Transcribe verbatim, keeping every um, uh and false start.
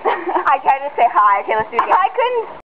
I tried to say hi. Okay, let's do it again. I couldn't